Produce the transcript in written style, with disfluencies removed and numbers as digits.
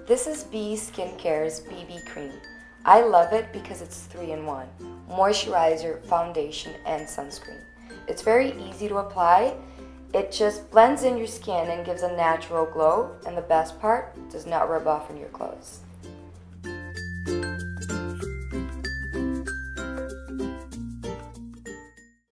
This is Bea Skincare's BB Cream. I love it because it's 3-in-1, moisturizer, foundation, and sunscreen. It's very easy to apply. It just blends in your skin and gives a natural glow, and the best part, does not rub off on your clothes.